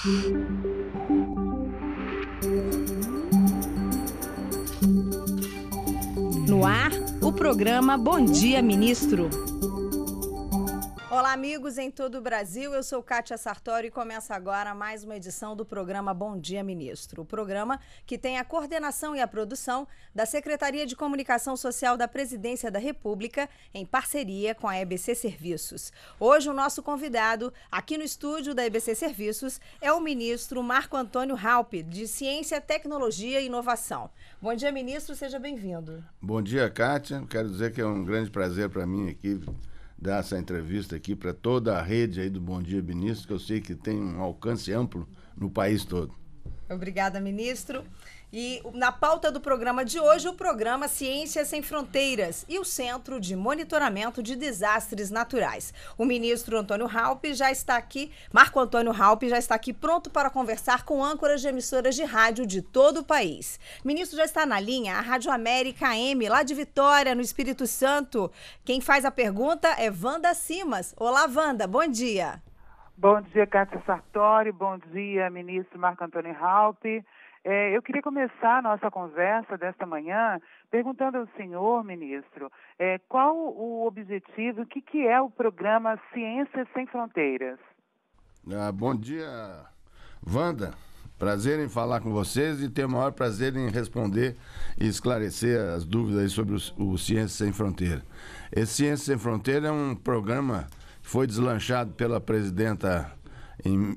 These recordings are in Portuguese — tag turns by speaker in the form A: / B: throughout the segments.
A: No ar, o programa Bom Dia, Ministro.
B: Olá, amigos em todo o Brasil. Eu sou Kátia Sartori e começa agora mais uma edição do programa Bom Dia, Ministro. O programa que tem a coordenação e a produção da Secretaria de Comunicação Social da Presidência da República, em parceria com a EBC Serviços. Hoje, o nosso convidado, aqui no estúdio da EBC Serviços, é o ministro Marco Antônio Raupp, de Ciência, Tecnologia e Inovação. Bom dia, ministro. Seja bem-vindo.
C: Bom dia, Kátia. Quero dizer que é um grande prazer para mim aqui dar essa entrevista aqui para toda a rede aí do Bom Dia, Ministro, que eu sei que tem um alcance amplo no país todo.
B: Obrigada, ministro. E na pauta do programa de hoje, o programa Ciência Sem Fronteiras e o Centro de Monitoramento de Desastres Naturais. O ministro Antônio Raupp já está aqui, Marco Antônio Raupp já está aqui pronto para conversar com âncoras de emissoras de rádio de todo o país. O ministro já está na linha, a Rádio América AM, lá de Vitória, no Espírito Santo. Quem faz a pergunta é Wanda Simas. Olá, Wanda, bom dia.
D: Bom dia, Kátia Sartori. Bom dia, ministro Marco Antônio Raupp. Eu queria começar a nossa conversa desta manhã perguntando ao senhor, ministro, qual o objetivo, o que é o programa Ciência Sem Fronteiras?
C: Bom dia, Wanda. Prazer em falar com vocês e tenho o maior prazer em responder e esclarecer as dúvidas aí sobre o Ciência Sem Fronteira. Esse Ciência Sem Fronteira é um programa que foi deslanchado pela presidenta em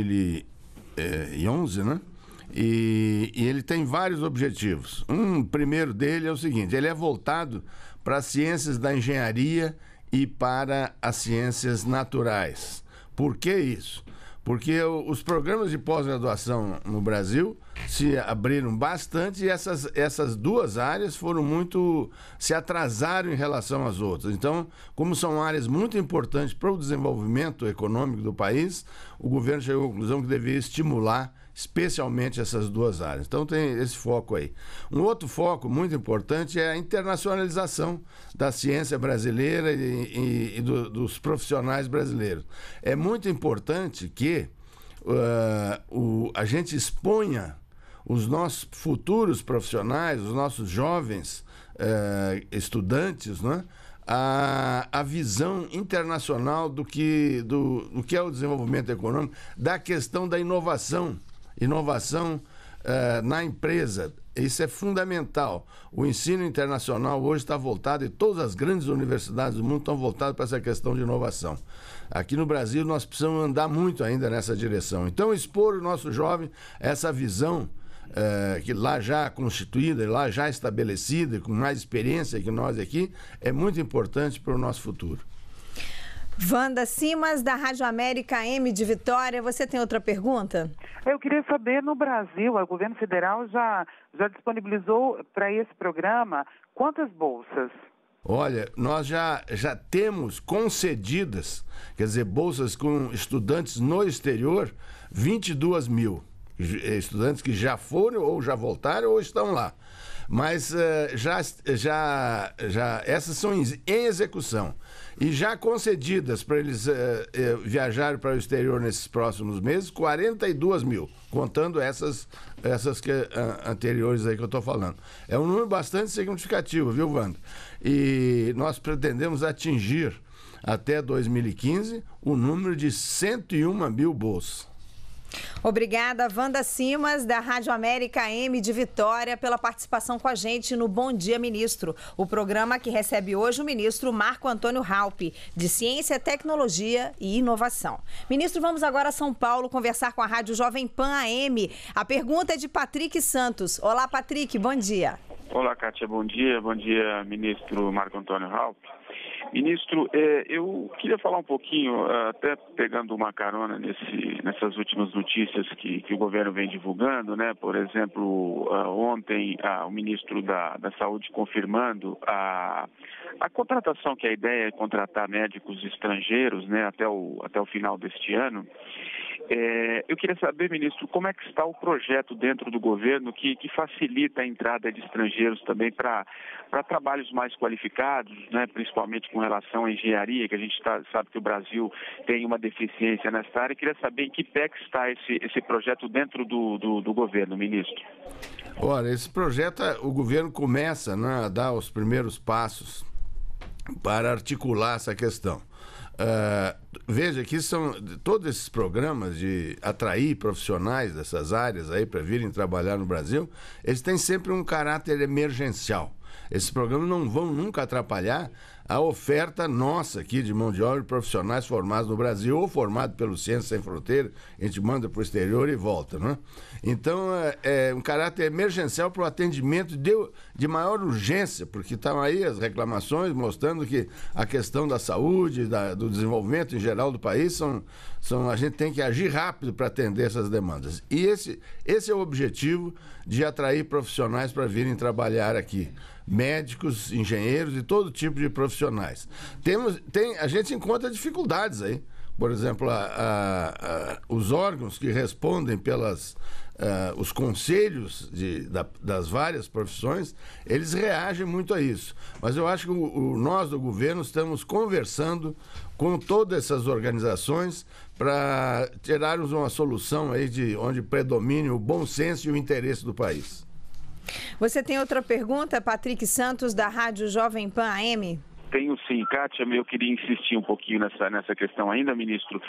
C: 2011, né? E ele tem vários objetivos. Um primeiro dele é o seguinte: ele é voltado para as ciências da engenharia e para as ciências naturais. Por que isso? Porque os programas de pós-graduação no Brasil se abriram bastante e essas duas áreas se atrasaram em relação às outras. Então, como são áreas muito importantes para o desenvolvimento econômico do país, o governo chegou à conclusão que devia estimular especialmente essas duas áreas. Então tem esse foco aí. Um outro foco muito importante é a internacionalização da ciência brasileira e dos profissionais brasileiros. É muito importante que a gente exponha os nossos futuros profissionais, os nossos jovens estudantes, né, a visão internacional do que é o desenvolvimento econômico, da questão da inovação na empresa. Isso é fundamental. O ensino internacional hoje está voltado, e todas as grandes universidades do mundo estão voltadas para essa questão de inovação. Aqui no Brasil nós precisamos andar muito ainda nessa direção. Então, expor o nosso jovem essa visão que lá já constituída, lá já estabelecida, com mais experiência que nós aqui, é muito importante para o nosso futuro.
B: Wanda Simas, da Rádio América AM de Vitória. Você tem outra pergunta?
D: Eu queria saber, no Brasil, o governo federal já disponibilizou para esse programa quantas bolsas?
C: Olha, nós já temos concedidas, quer dizer, bolsas com estudantes no exterior, 22 mil. Estudantes que já foram ou já voltaram ou estão lá. Mas essas são em execução. E já concedidas para eles viajarem para o exterior nesses próximos meses, 42 mil, contando essas anteriores aí que eu estou falando. É um número bastante significativo, viu, Wanda? E nós pretendemos atingir, até 2015, o número de 101 mil bolsas.
B: Obrigada, Wanda Simas, da Rádio América AM de Vitória, pela participação com a gente no Bom Dia, Ministro. O programa que recebe hoje o ministro Marco Antônio Raupp, de Ciência, Tecnologia e Inovação. Ministro, vamos agora a São Paulo conversar com a Rádio Jovem Pan AM. A pergunta é de Patrick Santos. Olá, Patrick, bom dia.
E: Olá, Kátia, bom dia. Bom dia, ministro Marco Antônio Raupp. Ministro, eu queria falar um pouquinho, até pegando uma carona nessas últimas notícias que o governo vem divulgando, né? Por exemplo, ontem o ministro da Saúde confirmando a contratação, que a ideia é contratar médicos estrangeiros, né, até o final deste ano. Eu queria saber, ministro, como é que está o projeto dentro do governo que facilita a entrada de estrangeiros também para trabalhos mais qualificados, né, principalmente com relação à engenharia, que a gente sabe que o Brasil tem uma deficiência nessa área. Eu queria saber em que pé que está esse projeto dentro do governo, ministro.
C: Olha, esse projeto, o governo começa, né, a dar os primeiros passos para articular essa questão. Veja que são todos esses programas de atrair profissionais dessas áreas aí para virem trabalhar no Brasil, eles têm sempre um caráter emergencial. Esses programas não vão nunca atrapalhar a oferta nossa aqui de mão de obra de profissionais formados no Brasil ou formados pelo Ciência Sem Fronteiras, a gente manda para o exterior e volta, né? Então, é um caráter emergencial para o atendimento de maior urgência, porque estão aí as reclamações mostrando que a questão da saúde, do desenvolvimento em geral do país, a gente tem que agir rápido para atender essas demandas. E esse é o objetivo de atrair profissionais para virem trabalhar aqui. Médicos, engenheiros e todo tipo de profissionais. A gente encontra dificuldades aí. Por exemplo, os órgãos que respondem os conselhos das várias profissões, eles reagem muito a isso. Mas eu acho que nós do governo estamos conversando com todas essas organizações para tirarmos uma solução aí de onde predomine o bom senso e o interesse do país.
B: Você tem outra pergunta, Patrick Santos, da Rádio Jovem Pan AM?
E: Tenho sim, Kátia, eu queria insistir um pouquinho nessa questão ainda, ministro.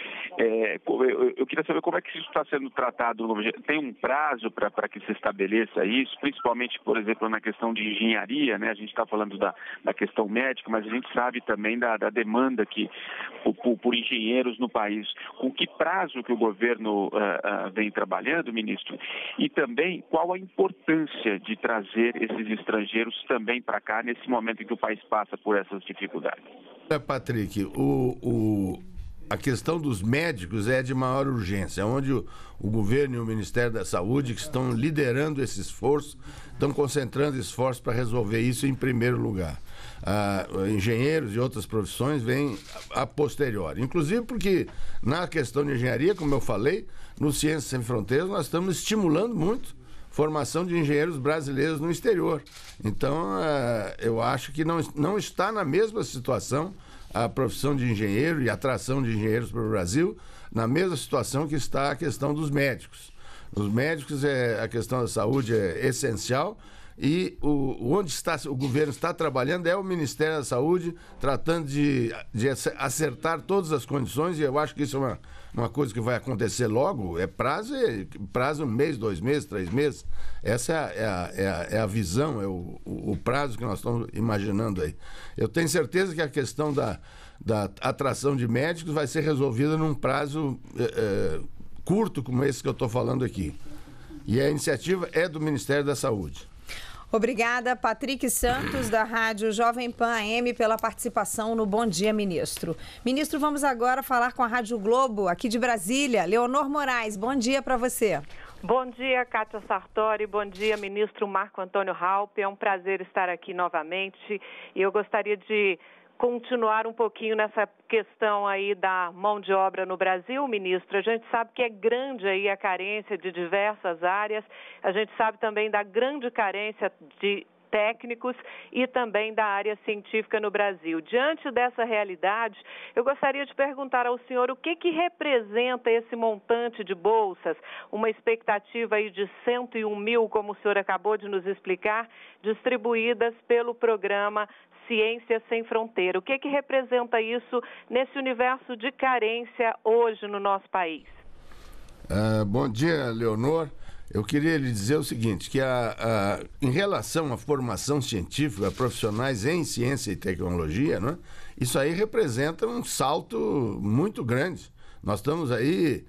E: Eu queria saber como é que isso está sendo tratado. Tem um prazo para que se estabeleça isso, principalmente, por exemplo, na questão de engenharia, né? A gente está falando da questão médica, mas a gente sabe também da demanda por engenheiros no país. Com que prazo que o governo vem trabalhando, ministro? E também qual a importância de trazer esses estrangeiros também para cá nesse momento em que o país passa por essas dificuldades?
C: Patrick, a questão dos médicos é de maior urgência, onde o governo e o Ministério da Saúde, que estão liderando esse esforço, estão concentrando esforços para resolver isso em primeiro lugar. Engenheiros e outras profissões vêm a posteriori. Inclusive porque na questão de engenharia, como eu falei, no Ciências Sem Fronteiras nós estamos estimulando muito formação de engenheiros brasileiros no exterior. Então, eu acho que não está na mesma situação a profissão de engenheiro e a atração de engenheiros para o Brasil, na mesma situação que está a questão dos médicos. Os médicos, a questão da saúde é essencial e onde o governo está trabalhando é o Ministério da Saúde, tratando de acertar todas as condições, e eu acho que isso é uma coisa que vai acontecer logo. Prazo 1 mês, 2 meses, 3 meses. Essa é a visão, é o prazo que nós estamos imaginando aí. Eu tenho certeza que a questão da atração de médicos vai ser resolvida num prazo curto, como esse que eu estou falando aqui. E a iniciativa é do Ministério da Saúde.
B: Obrigada, Patrick Santos, da Rádio Jovem Pan AM, pela participação no Bom Dia, Ministro. Ministro, vamos agora falar com a Rádio Globo, aqui de Brasília. Leonor Moraes, bom dia para você.
F: Bom dia, Kátia Sartori. Bom dia, ministro Marco Antônio Raupp. É um prazer estar aqui novamente. E eu gostaria de continuar um pouquinho nessa questão aí da mão de obra no Brasil, ministro. A gente sabe que é grande aí a carência de diversas áreas. A gente sabe também da grande carência de técnicos e também da área científica no Brasil. Diante dessa realidade, eu gostaria de perguntar ao senhor o que representa esse montante de bolsas, uma expectativa aí de 101 mil, como o senhor acabou de nos explicar, distribuídas pelo programa Ciência Sem Fronteira. O que representa isso nesse universo de carência hoje no nosso país?
C: Bom dia, Leonor. Eu queria lhe dizer o seguinte, que em relação à formação científica, profissionais em ciência e tecnologia, né, isso aí representa um salto muito grande. Nós estamos aí,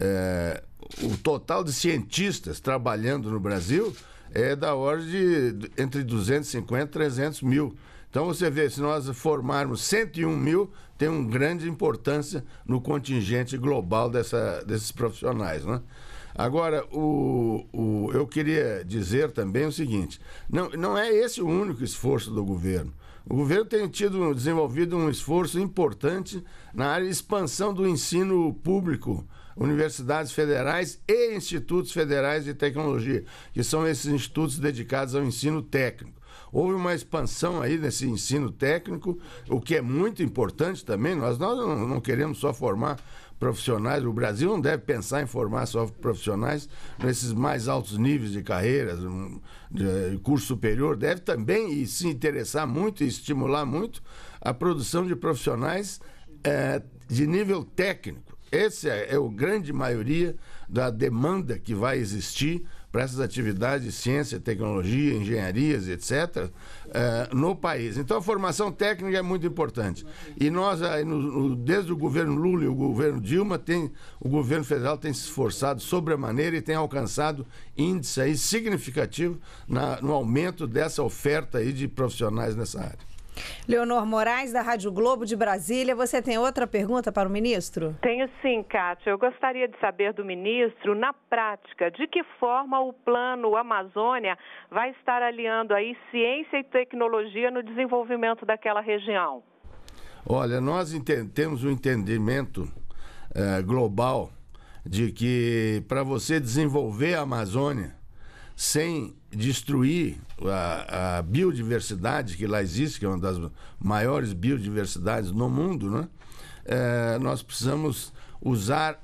C: o total de cientistas trabalhando no Brasil é da ordem de entre 250 e 300 mil. Então, você vê, se nós formarmos 101 mil, tem uma grande importância no contingente global desses profissionais, né? Agora, eu queria dizer também o seguinte, não é esse o único esforço do governo. O governo tem desenvolvido um esforço importante na área de expansão do ensino público, universidades federais e institutos federais de tecnologia, que são esses institutos dedicados ao ensino técnico. Houve uma expansão aí nesse ensino técnico, o que é muito importante também. Nós não queremos só formar profissionais, o Brasil não deve pensar em formar só profissionais nesses mais altos níveis de carreiras, de curso superior, deve também se interessar muito e estimular muito a produção de profissionais de nível técnico. Essa é a grande maioria da demanda que vai existir para essas atividades de ciência, tecnologia, engenharias, etc., no país. Então, a formação técnica é muito importante. E nós, desde o governo Lula e o governo Dilma, o governo federal tem se esforçado sobremaneira e tem alcançado índice aí significativo no aumento dessa oferta aí de profissionais nessa área.
B: Leonor Moraes, da Rádio Globo de Brasília, você tem outra pergunta para o ministro?
F: Tenho sim, Kátia. Eu gostaria de saber do ministro, na prática, de que forma o Plano Amazônia vai estar aliando aí ciência e tecnologia no desenvolvimento daquela região?
C: Olha, nós temos um entendimento global de que para você desenvolver a Amazônia sem destruir a biodiversidade que lá existe, que é uma das maiores biodiversidades no mundo, né? Nós precisamos usar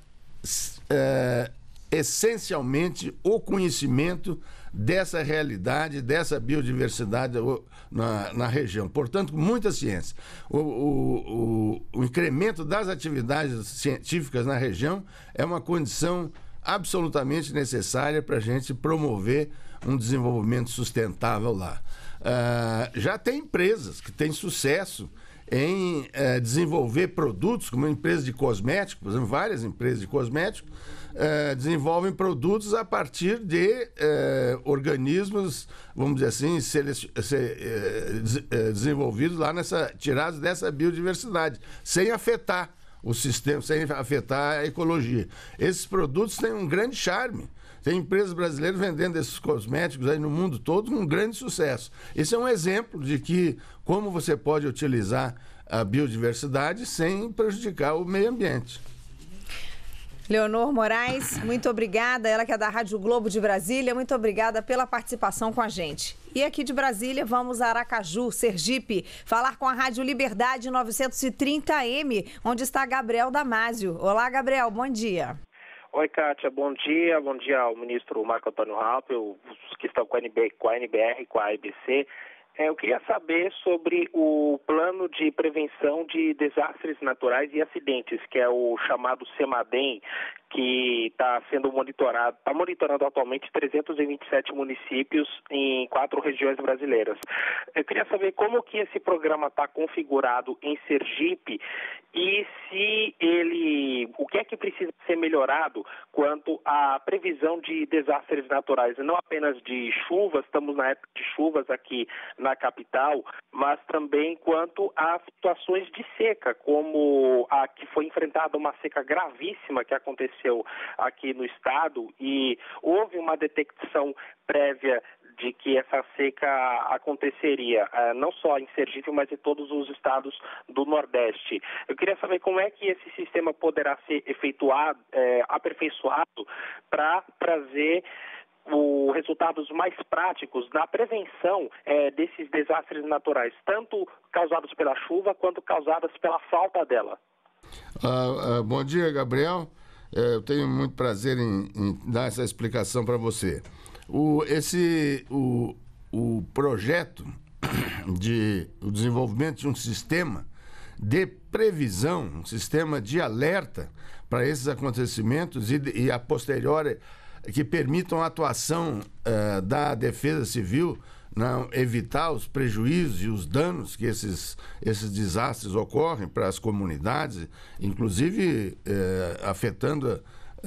C: essencialmente o conhecimento dessa realidade, dessa biodiversidade na região. Portanto, muita ciência. O incremento das atividades científicas na região é uma condição absolutamente necessária para a gente promover um desenvolvimento sustentável lá. Já tem empresas que têm sucesso em desenvolver produtos, como a empresa de cosméticos, por exemplo, várias empresas de cosméticos desenvolvem produtos a partir de organismos, vamos dizer assim, desenvolvidos lá tirados dessa biodiversidade, sem afetar o sistema, sem afetar a ecologia. Esses produtos têm um grande charme. Tem empresas brasileiras vendendo esses cosméticos aí no mundo todo com um grande sucesso. Esse é um exemplo de como você pode utilizar a biodiversidade sem prejudicar o meio ambiente.
B: Leonor Moraes, muito obrigada. Ela que é da Rádio Globo de Brasília, muito obrigada pela participação com a gente. E aqui de Brasília, vamos a Aracaju, Sergipe, falar com a Rádio Liberdade 930M, onde está Gabriel Damasio. Olá, Gabriel, bom dia.
G: Oi, Kátia, bom dia ao ministro Marco Antônio Raupp, os que estão com a NBR, com a ABC. Eu queria saber sobre o plano de prevenção de desastres naturais e acidentes, que é o chamado CEMADEM, que está sendo monitorando atualmente 327 municípios em 4 regiões brasileiras. Eu queria saber como que esse programa está configurado em Sergipe e o que é que precisa ser melhorado quanto à previsão de desastres naturais, não apenas de chuvas, estamos na época de chuvas aqui na capital, mas também quanto a situações de seca, como a que foi enfrentada uma seca gravíssima que aconteceu aqui no estado e houve uma detecção prévia de que essa seca aconteceria, não só em Sergipe, mas em todos os estados do Nordeste. Eu queria saber como é que esse sistema poderá ser aperfeiçoado para trazer resultados mais práticos na prevenção desses desastres naturais, tanto causados pela chuva quanto causados pela falta dela.
C: Bom dia, Gabriel. Eu tenho muito prazer em dar essa explicação para você. O projeto o desenvolvimento de um sistema de previsão, um sistema de alerta para esses acontecimentos e a posteriori que permitam a atuação da Defesa Civil, evitar os prejuízos e os danos que esses desastres ocorrem para as comunidades, inclusive afetando,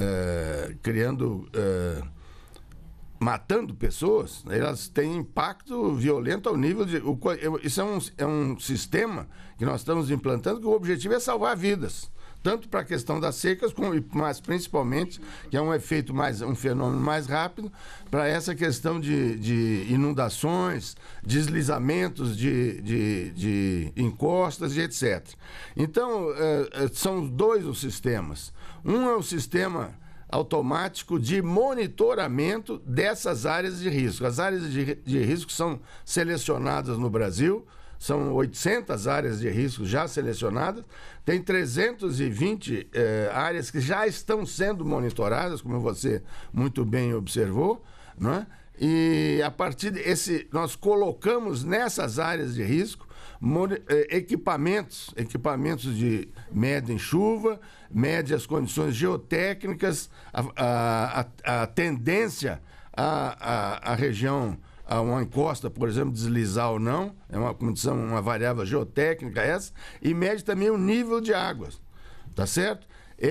C: matando pessoas. Elas têm impacto violento ao nível de... Isso é um sistema que nós estamos implantando que o objetivo é salvar vidas. tanto para a questão das secas, mas principalmente, que é um fenômeno mais rápido, para essa questão de inundações, deslizamentos de encostas e etc. Então, são dois os sistemas. Um é o sistema automático de monitoramento dessas áreas de risco. As áreas de risco são selecionadas no Brasil, são 800 áreas de risco já selecionadas, tem 320 áreas que já estão sendo monitoradas, como você muito bem observou, né? E a partir desse, nós colocamos nessas áreas de risco equipamentos de medem chuva, mede as condições geotécnicas, a tendência à região, a uma encosta, por exemplo, deslizar ou não, é uma condição, uma variável geotécnica essa, e mede também o nível de águas, tá certo?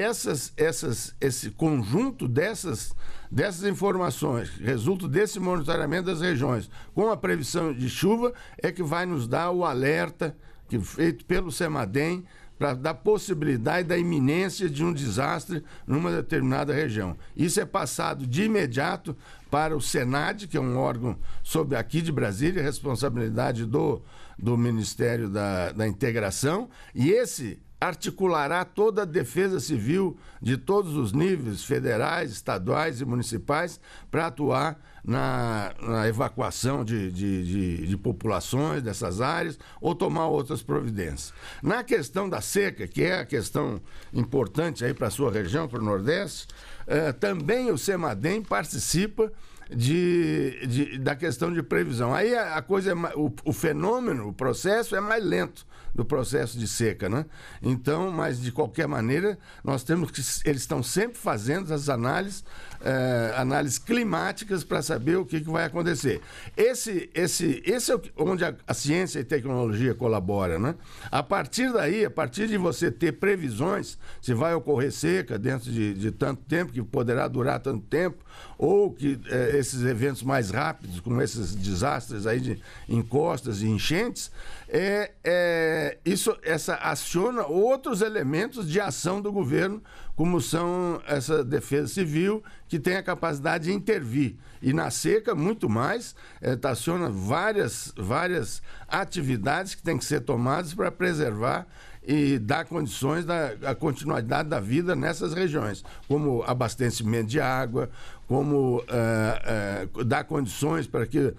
C: Esse conjunto dessas informações, resultado desse monitoramento das regiões, com a previsão de chuva, é que vai nos dar o alerta feito pelo CEMADEM para dar possibilidade da iminência de um desastre numa determinada região. Isso é passado de imediato para o SENAD, que é um órgão aqui de Brasília, responsabilidade do Ministério da Integração, e esse articulará toda a defesa civil de todos os níveis, federais, estaduais e municipais, para atuar na evacuação de populações dessas áreas ou tomar outras providências. Na questão da seca, que é a questão importante aí para a sua região, para o Nordeste, também o CEMADEM participa da questão de previsão. Aí a coisa, o fenômeno, o processo é mais lento do processo de seca, né? Então, mas de qualquer maneira, eles estão sempre fazendo as análises climáticas para saber o que vai acontecer. Esse é onde a ciência e tecnologia colabora, né? A partir daí, a partir de você ter previsões, se vai ocorrer seca dentro de tanto tempo, que poderá durar tanto tempo, ou que esses eventos mais rápidos, como esses desastres aí de encostas e enchentes, essa aciona outros elementos de ação do governo, como são essa defesa civil, que tem a capacidade de intervir. E na seca, muito mais, aciona várias atividades que têm que ser tomadas para preservar e dar condições da continuidade da vida nessas regiões, como abastecimento de água, como dar condições para que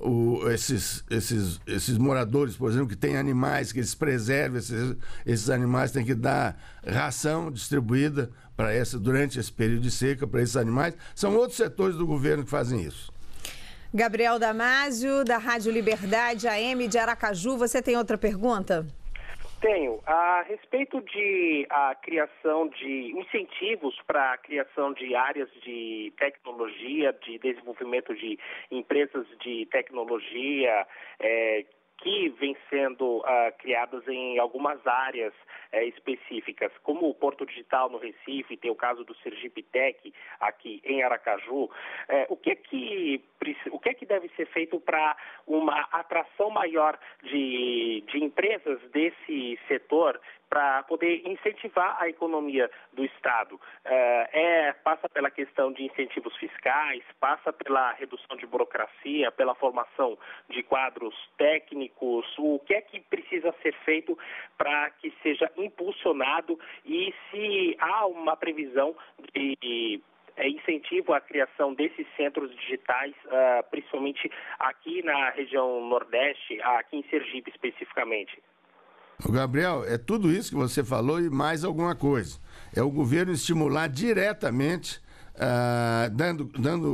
C: esses moradores, por exemplo, que têm animais, que eles preservem esses animais, têm que dar ração distribuída durante esse período de seca para esses animais. São outros setores do governo que fazem isso.
B: Gabriel Damasio, da Rádio Liberdade AM de Aracaju, você tem outra pergunta?
G: Tenho. A respeito de a criação de incentivos para a criação de áreas de tecnologia, de desenvolvimento de empresas de tecnologia, que vêm sendo criadas em algumas áreas específicas, como o Porto Digital no Recife, tem o caso do Sergipe Tech aqui em Aracaju. O que é que deve ser feito para uma atração maior de empresas desse setor para poder incentivar a economia do Estado? Passa pela questão de incentivos fiscais, passa pela redução de burocracia, pela formação de quadros técnicos. O que é que precisa ser feito para que seja impulsionado, e se há uma previsão de incentivo à criação desses centros digitais, principalmente aqui na região Nordeste, aqui em Sergipe especificamente?
C: Gabriel, é tudo isso que você falou e mais alguma coisa. É o governo estimular diretamente, dando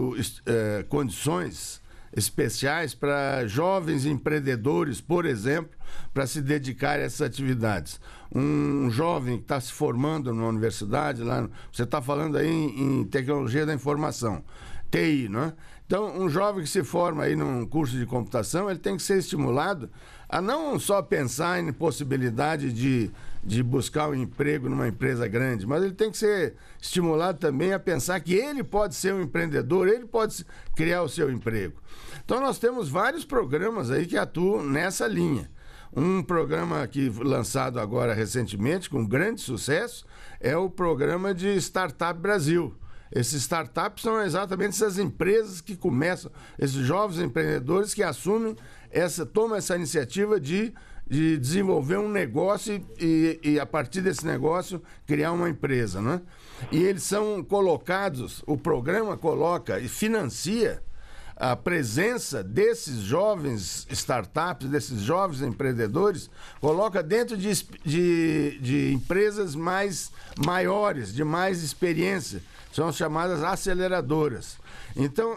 C: condições especiais para jovens empreendedores, por exemplo, para se dedicar a essas atividades. Um jovem que está se formando numa universidade, você está falando aí em tecnologia da informação, TI, não é? Então, um jovem que se forma aí num curso de computação, ele tem que ser estimulado a não só pensar em possibilidade de buscar um emprego numa empresa grande, mas ele tem que ser estimulado também a pensar que ele pode ser um empreendedor, ele pode criar o seu emprego. Então, nós temos vários programas aí que atuam nessa linha. Um programa que lançado agora recentemente, com grande sucesso, é o programa de Startup Brasil. Esses startups são exatamente essas empresas que começam, esses jovens empreendedores que assumem, tomam essa iniciativa de desenvolver um negócio e a partir desse negócio, criar uma empresa, né? E eles são colocados, o programa coloca e financia a presença desses jovens startups, desses jovens empreendedores, coloca dentro de empresas maiores, de mais experiência. São chamadas aceleradoras. Então,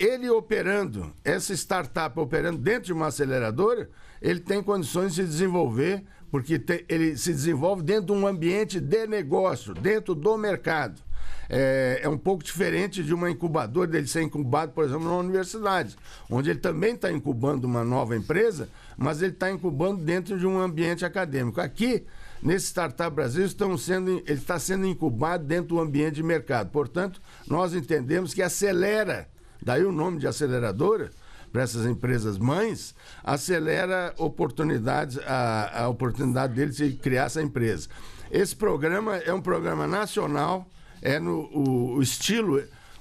C: essa startup operando dentro de uma aceleradora, ele tem condições de se desenvolver, porque ele se desenvolve dentro de um ambiente de negócio, dentro do mercado. É um pouco diferente de uma incubadora, dele ser incubado, por exemplo, na universidade, onde ele também está incubando uma nova empresa, mas ele está incubando dentro de um ambiente acadêmico. Aqui, nesse Startup Brasil, ele está sendo incubado dentro do ambiente de mercado. Portanto, nós entendemos que acelera, daí o nome de aceleradora, para essas empresas mães, acelera oportunidades, a oportunidade deles de criar essa empresa. Esse programa é um programa nacional, o estilo,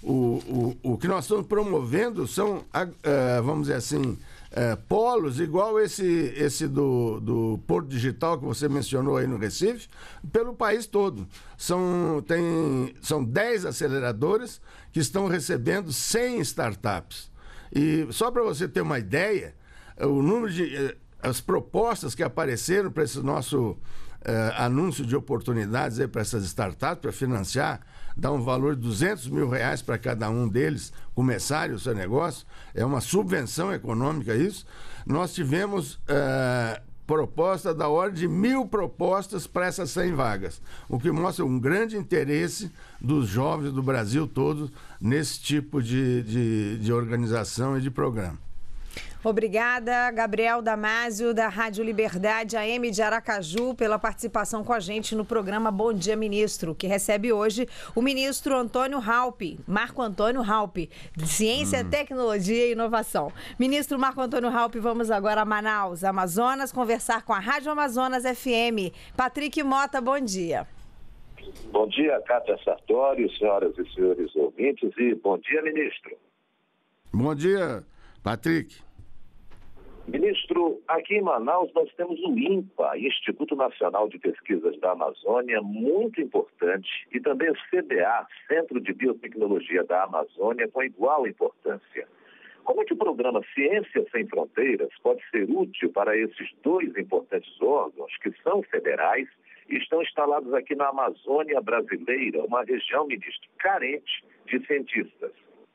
C: o que nós estamos promovendo são, vamos dizer assim, polos, igual esse do Porto Digital que você mencionou aí no Recife, pelo país todo. São 10 aceleradoras que estão recebendo 100 startups. E só para você ter uma ideia, o número as propostas que apareceram para esse nosso anúncio de oportunidades para essas startups, para financiar, dar um valor de R$200 mil para cada um deles começarem o seu negócio, é uma subvenção econômica isso. Nós tivemos proposta da ordem de 1.000 propostas para essas 100 vagas, o que mostra um grande interesse dos jovens do Brasil todo nesse tipo de organização e de programa.
B: Obrigada, Gabriel Damasio, da Rádio Liberdade AM de Aracaju, pela participação com a gente no programa Bom Dia Ministro, que recebe hoje o ministro Marco Antônio Halpe, de Ciência, Tecnologia e Inovação. Ministro Marco Antônio Halpe, vamos agora a Manaus, Amazonas, conversar com a Rádio Amazonas FM. Patrick Mota, bom dia.
H: Bom dia, Cátia Sartório, senhoras e senhores ouvintes, e bom dia, ministro.
C: Bom dia, Patrick.
H: Ministro, aqui em Manaus nós temos o INPA, Instituto Nacional de Pesquisas da Amazônia, muito importante, e também o CBA, Centro de Biotecnologia da Amazônia, com igual importância. Como é que o programa Ciência Sem Fronteiras pode ser útil para esses dois importantes órgãos, que são federais e estão instalados aqui na Amazônia brasileira, uma região, ministro, carente de cientistas?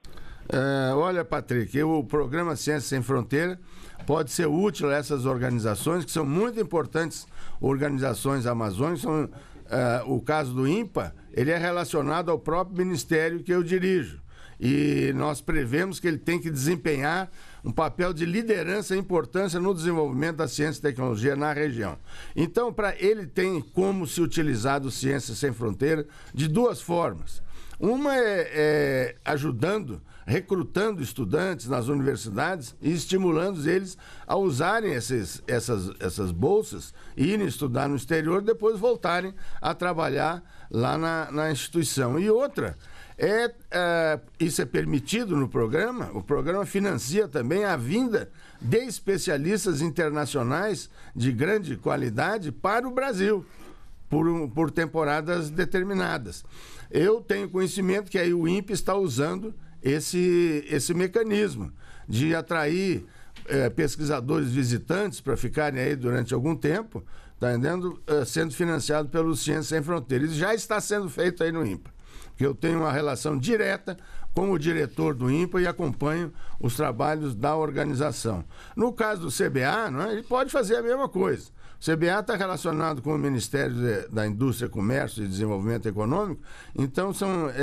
C: Olha, Patrick, o programa Ciência Sem Fronteira pode ser útil a essas organizações, que são muito importantes organizações amazônicas. O caso do INPA, ele é relacionado ao próprio ministério que eu dirijo. E nós prevemos que ele tem que desempenhar um papel de liderança e importância no desenvolvimento da ciência e tecnologia na região. Então, ele tem como se utilizar do Ciência Sem Fronteira de duas formas. Uma é recrutando estudantes nas universidades e estimulando eles a usarem essas bolsas, irem estudar no exterior e depois voltarem a trabalhar lá na instituição. E outra, isso é permitido no programa, o programa financia também a vinda de especialistas internacionais de grande qualidade para o Brasil, por temporadas determinadas. Eu tenho conhecimento que aí o INPE está usando esse mecanismo de atrair pesquisadores visitantes para ficarem aí durante algum tempo, tá entendendo? Sendo financiado pelo Ciência Sem Fronteiras. Isso já está sendo feito aí no INPA, porque eu tenho uma relação direta com o diretor do INPA e acompanho os trabalhos da organização. No caso do CBA, ele pode fazer a mesma coisa. O CBA está relacionado com o Ministério da Indústria, Comércio e Desenvolvimento Econômico, então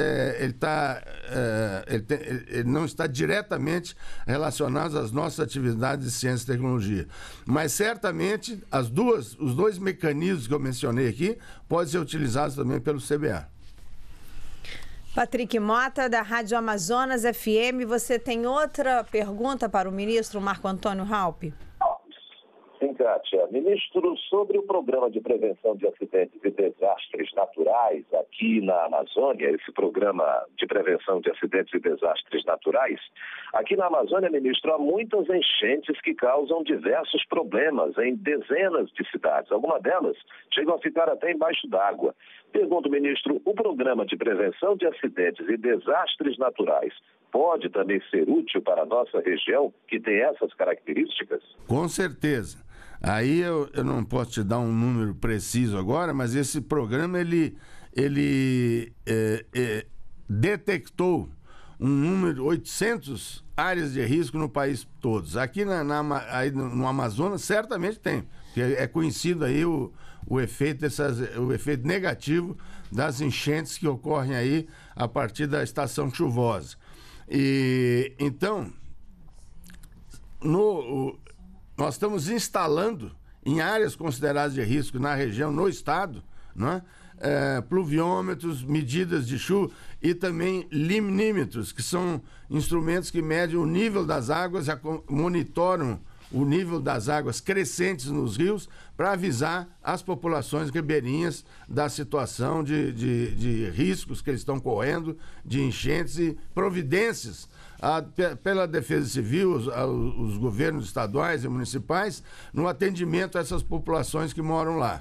C: ele não está diretamente relacionado às nossas atividades de ciência e tecnologia. Mas certamente os dois mecanismos que eu mencionei aqui podem ser utilizados também pelo CBA.
B: Patrick Mota, da Rádio Amazonas FM, você tem outra pergunta para o ministro Marco Antônio Halpe?
H: Sim, Cátia. Ministro, sobre o programa de prevenção de acidentes e desastres naturais aqui na Amazônia, esse programa de prevenção de acidentes e desastres naturais, aqui na Amazônia, ministro, há muitas enchentes que causam diversos problemas em dezenas de cidades. Algumas delas chegam a ficar até embaixo d'água. Pergunto, ministro, o programa de prevenção de acidentes e desastres naturais pode também ser útil para a nossa região, que tem essas características?
C: Com certeza. Aí eu não posso te dar um número preciso agora, mas esse programa ele detectou um número, 800 áreas de risco no país todos. Aqui aí no Amazonas certamente tem, porque é conhecido aí o efeito negativo das enchentes que ocorrem aí a partir da estação chuvosa. E então nós estamos instalando em áreas consideradas de risco na região, no estado, né? Pluviômetros, medidas de chuva e também limnímetros, que são instrumentos que medem o nível das águas, monitoram o nível das águas crescentes nos rios para avisar as populações ribeirinhas da situação de riscos que eles estão correndo, de enchentes e providências pela Defesa Civil, os governos estaduais e municipais, no atendimento a essas populações que moram lá.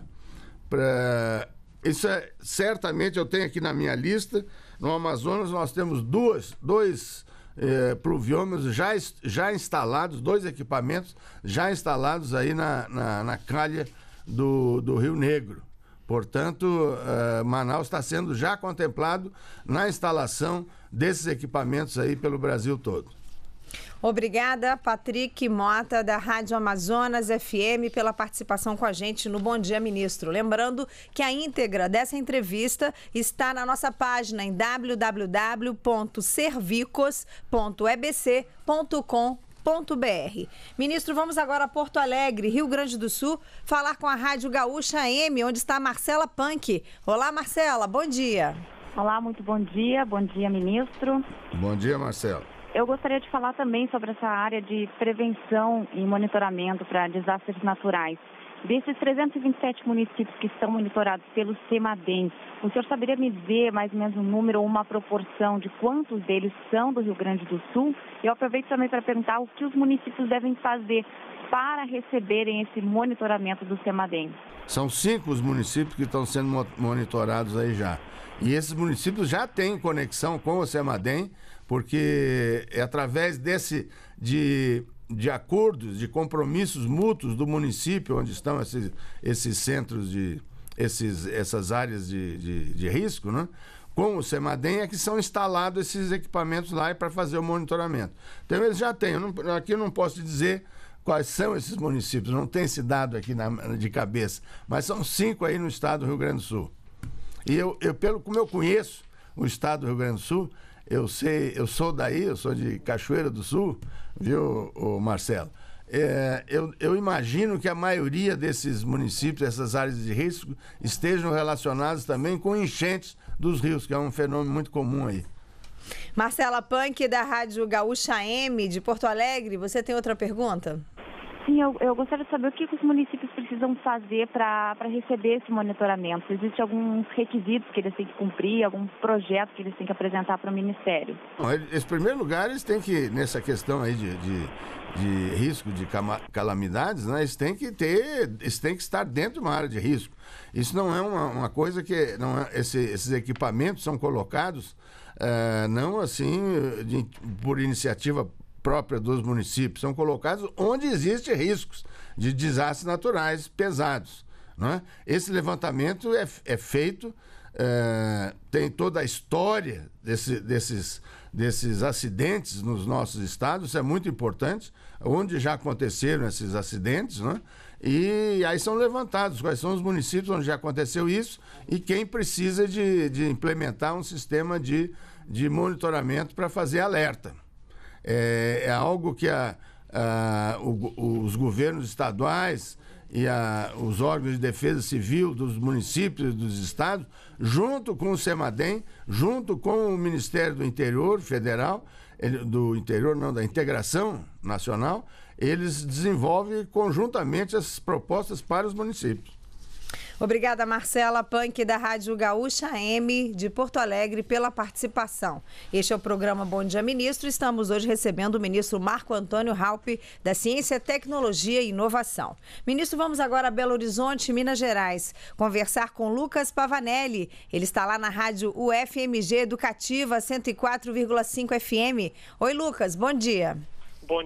C: Isso certamente eu tenho aqui na minha lista. No Amazonas nós temos dois pluviômetros já instalados, 2 equipamentos já instalados aí na calha do Rio Negro. Portanto, Manaus está sendo já contemplado na instalação desses equipamentos aí pelo Brasil todo.
B: Obrigada, Patrick Mota, da Rádio Amazonas FM, pela participação com a gente no Bom Dia, Ministro. Lembrando que a íntegra dessa entrevista está na nossa página em www.servicos.ebc.com.br. Ministro, vamos agora a Porto Alegre, Rio Grande do Sul, falar com a Rádio Gaúcha AM, onde está a Marcela Punk. Olá, Marcela, bom dia.
I: Olá, muito bom dia, ministro.
C: Bom dia, Marcela.
I: Eu gostaria de falar também sobre essa área de prevenção e monitoramento para desastres naturais. Desses 327 municípios que estão monitorados pelo CEMADEM, o senhor saberia me dizer mais ou menos um número ou uma proporção de quantos deles são do Rio Grande do Sul? Eu aproveito também para perguntar o que os municípios devem fazer para receberem esse monitoramento do CEMADEM. São 5 os municípios que estão sendo monitorados aí já. E esses municípios já têm conexão com o CEMADEM, porque é através de acordos, de compromissos mútuos do município, onde estão esses centros, essas áreas de risco, né? Com o CEMADEM é que são instalados esses equipamentos lá para fazer o monitoramento. Então eles já têm, aqui eu não posso dizer quais são esses municípios, não tem esse dado aqui de cabeça, mas são 5 aí no estado do Rio Grande do Sul. E como eu conheço o estado do Rio Grande do Sul, eu sou daí, eu sou de Cachoeira do Sul, viu, Marcelo? Eu imagino que a maioria desses municípios, essas áreas de risco, estejam relacionadas também com enchentes dos rios, que é um fenômeno muito comum aí.
B: Marcela Punk, da Rádio Gaúcha AM, de Porto Alegre, você tem outra pergunta?
I: Sim, eu gostaria de saber o que os municípios precisam fazer para receber esse monitoramento. Existem alguns requisitos que eles têm que cumprir, algum projeto que eles têm que apresentar para o Ministério?
C: Bom, em primeiro lugar, eles têm que, nessa questão aí de risco de calamidades, né, eles têm que estar dentro de uma área de risco. Isso não é uma coisa que... esses equipamentos são colocados não assim por iniciativa própria dos municípios, são colocados onde existem riscos de desastres naturais pesados, né? Esse levantamento é feito, tem toda a história desses acidentes nos nossos estados, isso é muito importante, onde já aconteceram esses acidentes, né? E aí são levantados quais são os municípios onde já aconteceu isso e quem precisa de implementar um sistema de monitoramento para fazer alerta. É algo que os governos estaduais os órgãos de defesa civil dos municípios e dos estados, junto com o CEMADEM, junto com o Ministério do Interior Federal, da Integração Nacional, eles desenvolvem conjuntamente essas propostas para os municípios.
B: Obrigada, Marcela Punk, da Rádio Gaúcha AM de Porto Alegre, pela participação. Este é o programa Bom Dia Ministro. Estamos hoje recebendo o ministro Marco Antônio Raupp, da Ciência, Tecnologia e Inovação. Ministro, vamos agora a Belo Horizonte, Minas Gerais, conversar com Lucas Pavanelli. Ele está lá na Rádio UFMG Educativa 104,5 FM. Oi, Lucas, bom dia.
J: Bom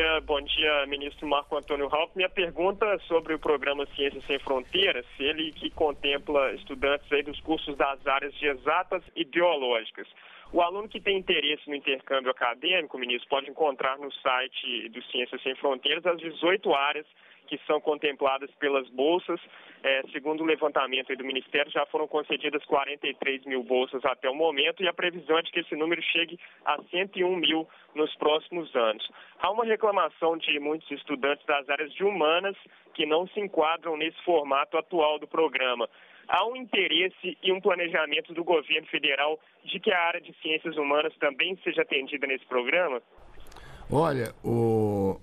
J: dia, ministro Marco Antônio Raupp. Minha pergunta é sobre o programa Ciências Sem Fronteiras, ele que contempla estudantes aí dos cursos das áreas de exatas e biológicas. O aluno que tem interesse no intercâmbio acadêmico, ministro, pode encontrar no site do Ciências Sem Fronteiras as 18 áreas que são contempladas pelas bolsas. Segundo o levantamento do Ministério, já foram concedidas 43 mil bolsas até o momento e a previsão é de que esse número chegue a 101 mil nos próximos anos. Há uma reclamação de muitos estudantes das áreas de humanas que não se enquadram nesse formato atual do programa. Há um interesse e um planejamento do governo federal de que a área de ciências humanas também seja atendida nesse programa?
C: Olha, Ô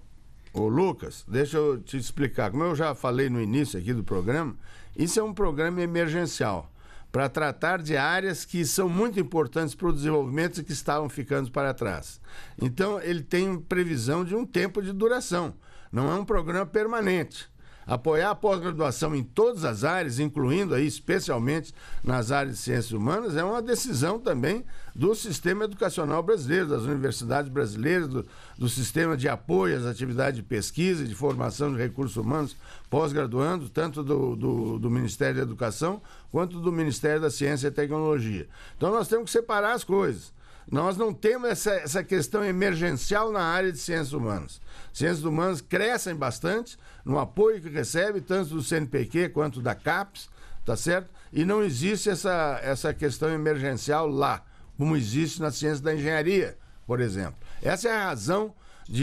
C: Lucas, deixa eu te explicar. Como eu já falei no início aqui do programa, isso é um programa emergencial para tratar de áreas que são muito importantes para o desenvolvimento e que estavam ficando para trás. Então, ele tem previsão de um tempo de duração, não é um programa permanente. Apoiar a pós-graduação em todas as áreas, incluindo aí especialmente nas áreas de ciências humanas, é uma decisão também do sistema educacional brasileiro, das universidades brasileiras, do sistema de apoio às atividades de pesquisa e de formação de recursos humanos pós-graduando, tanto do Ministério da Educação quanto do Ministério da Ciência e Tecnologia. Então nós temos que separar as coisas. Nós não temos essa questão emergencial na área de ciências humanas. Ciências humanas crescem bastante no apoio que recebe, tanto do CNPq quanto da CAPES, tá certo? E não existe essa questão emergencial lá, como existe na ciência da engenharia, por exemplo. Essa é a razão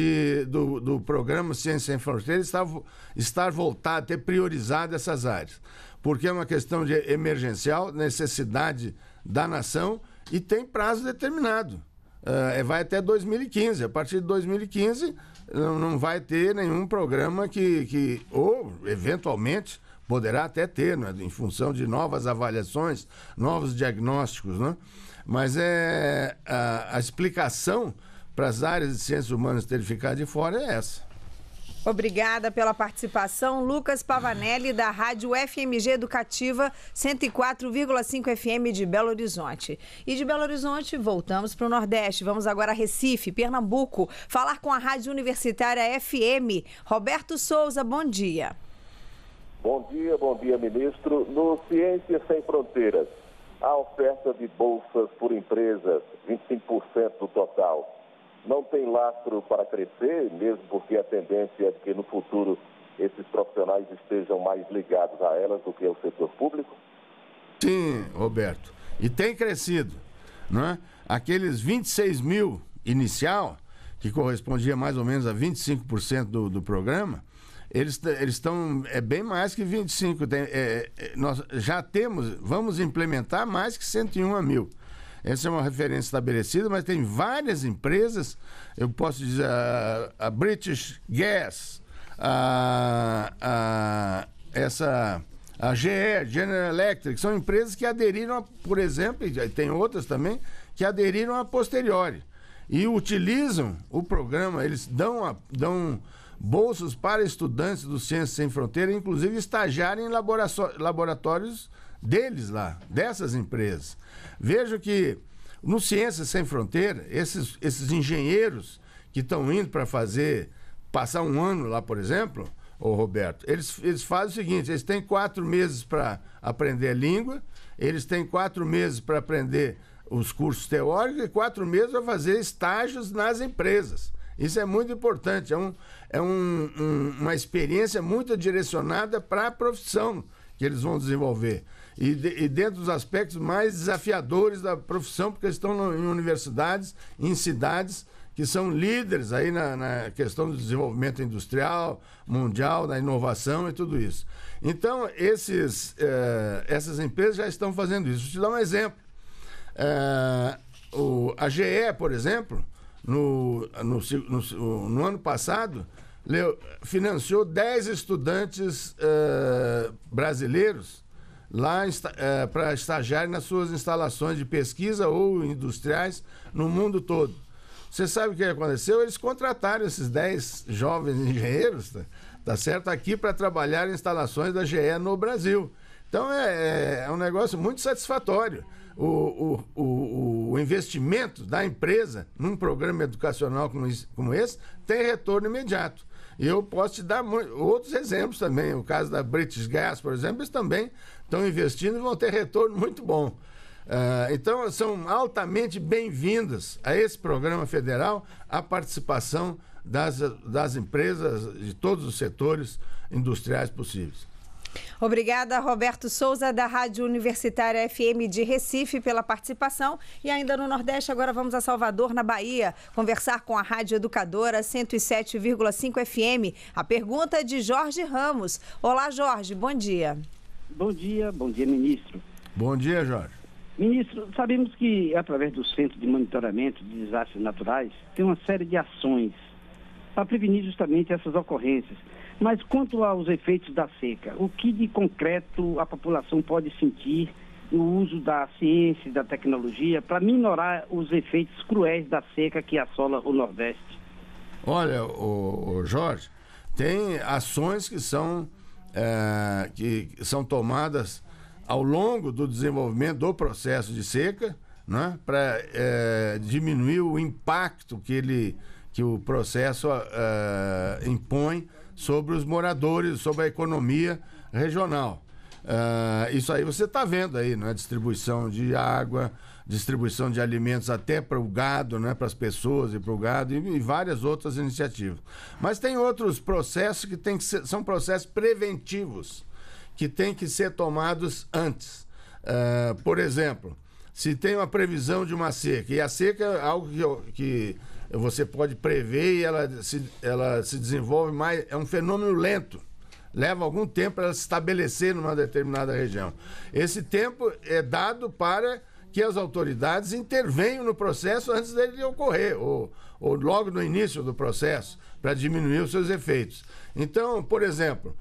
C: do programa Ciências Sem Fronteiras estar voltado, ter priorizado essas áreas. Porque é uma questão de emergencial, necessidade da nação, e tem prazo determinado. Vai até 2015. A partir de 2015, não vai ter nenhum programa ou, eventualmente, poderá até ter, né, em função de novas avaliações, novos diagnósticos, né? Mas a explicação para as áreas de ciências humanas terem ficado de fora é essa.
B: Obrigada pela participação, Lucas Pavanelli, da Rádio FMG Educativa 104,5 FM de Belo Horizonte. E de Belo Horizonte, voltamos para o Nordeste. Vamos agora a Recife, Pernambuco, falar com a Rádio Universitária FM. Roberto Souza, bom dia.
H: Bom dia, ministro. No Ciências Sem Fronteiras, a oferta de bolsas por empresas, 25% do total, não tem lastro para crescer, mesmo porque a tendência é que no futuro esses profissionais estejam mais ligados a elas do que ao setor público?
C: Sim, Roberto. E tem crescido, não é? Aqueles 26 mil inicial, que correspondia mais ou menos a 25% do programa, eles estão bem mais que 25. Nós já vamos implementar mais que 101 mil. Essa é uma referência estabelecida, mas tem várias empresas, eu posso dizer, a British Gas, a GE, General Electric, são empresas que aderiram, por exemplo, e tem outras também, que aderiram a posteriori. E utilizam o programa, eles dão bolsas para estudantes do Ciências Sem Fronteira, inclusive estagiarem em laboratórios deles lá, dessas empresas. Vejo que no Ciências Sem Fronteira, esses engenheiros que estão indo para passar um ano lá, por exemplo, Roberto, eles fazem o seguinte: eles têm 4 meses para aprender a língua, eles têm 4 meses para aprender os cursos teóricos e 4 meses para fazer estágios nas empresas. Isso é muito importante, é uma experiência muito direcionada para a profissão que eles vão desenvolver. E dentro dos aspectos mais desafiadores da profissão, porque eles estão em universidades, em cidades que são líderes aí na questão do desenvolvimento industrial, mundial, da inovação e tudo isso. Então, essas empresas já estão fazendo isso. Vou te dar um exemplo. A GE, por exemplo, no ano passado, financiou 10 estudantes brasileiros lá para estagiarem nas suas instalações de pesquisa ou industriais no mundo todo. Você sabe o que aconteceu? Eles contrataram esses 10 jovens engenheiros, tá certo? Aqui para trabalhar em instalações da GE no Brasil. Então é um negócio muito satisfatório. O investimento da empresa num programa educacional como esse tem retorno imediato. E eu posso te dar outros exemplos também. O caso da British Gas, por exemplo, eles também estão investindo e vão ter retorno muito bom. Então, são altamente bem-vindas a esse programa federal a participação das empresas de todos os setores industriais possíveis.
B: Obrigada, Roberto Souza, da Rádio Universitária FM de Recife, pela participação. E ainda no Nordeste, agora vamos a Salvador, na Bahia, conversar com a Rádio Educadora 107,5 FM. A pergunta é de Jorge Ramos. Olá, Jorge, bom dia.
K: Bom dia, ministro.
C: Bom dia, Jorge.
K: Ministro, sabemos que, através do Centro de Monitoramento de Desastres Naturais, tem uma série de ações para prevenir justamente essas ocorrências. Mas quanto aos efeitos da seca, o que de concreto a população pode sentir no uso da ciência e da tecnologia para minorar os efeitos cruéis da seca que assola o Nordeste?
C: Olha, Jorge, tem ações que são tomadas ao longo do desenvolvimento do processo de seca, né, para diminuir o impacto que o processo impõe sobre os moradores, sobre a economia regional. Isso aí você está vendo aí, né? Distribuição de água, distribuição de alimentos até para o gado, né? Para as pessoas e para o gado e várias outras iniciativas. Mas tem outros processos que são processos preventivos, que têm que ser tomados antes. Por exemplo, se tem uma previsão de uma seca, e a seca é algo que você pode prever e ela se desenvolve mais, é um fenômeno lento, leva algum tempo para ela se estabelecer numa determinada região. Esse tempo é dado para que as autoridades intervenham no processo antes dele ocorrer, ou logo no início do processo, para diminuir os seus efeitos. Então, por exemplo,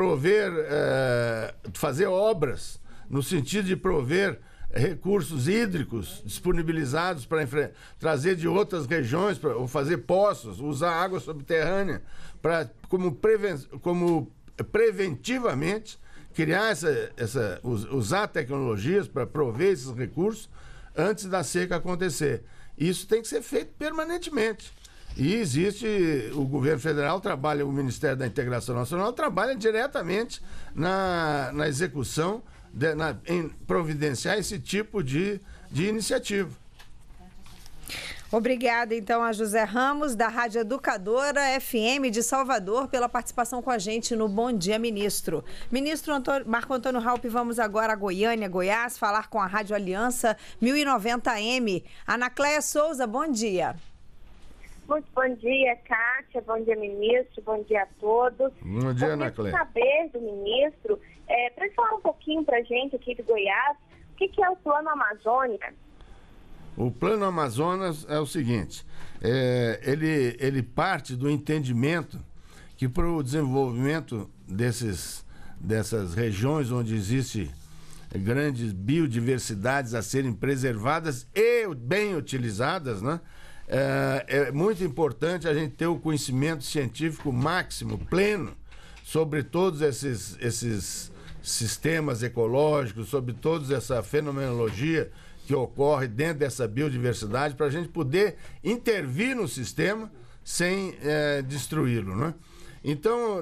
C: fazer obras no sentido de prover recursos hídricos disponibilizados para trazer de outras regiões, ou fazer poços, usar água subterrânea, como preventivamente criar usar tecnologias para prover esses recursos antes da seca acontecer. Isso tem que ser feito permanentemente. E o governo federal trabalha, o Ministério da Integração Nacional trabalha diretamente na execução, em providenciar esse tipo de iniciativa.
B: Obrigada, então, a José Ramos, da Rádio Educadora FM de Salvador, pela participação com a gente no Bom Dia, Ministro. Ministro Marco Antônio Raupp, vamos agora a Goiânia, Goiás, falar com a Rádio Aliança 1090M. Anacléia Souza, bom dia.
L: Muito bom dia, Kátia, bom dia, ministro, bom dia a todos.
C: Bom dia, Anacléia.
L: Eu queria saber do ministro, para ele falar um pouquinho para a gente aqui de Goiás, o que é o Plano Amazônia?
C: O Plano Amazonas é o seguinte, ele parte do entendimento que para o desenvolvimento dessas regiões onde existe grandes biodiversidades a serem preservadas e bem utilizadas, né? É muito importante a gente ter o conhecimento científico máximo, pleno, sobre todos esses sistemas ecológicos, sobre toda essa fenomenologia que ocorre dentro dessa biodiversidade, para a gente poder intervir no sistema sem destruí-lo, né? Então,